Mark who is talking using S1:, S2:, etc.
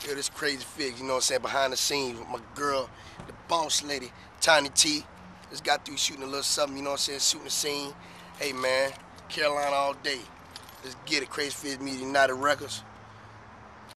S1: Yo, this Crazy Figs, you know what I'm saying, behind the scenes with my girl, the boss lady, Tiny T. Just got through shooting a little something, you know what I'm saying, shooting the scene. Hey man, Carolina all day. Let's get it, Crazy Figs Media United Records.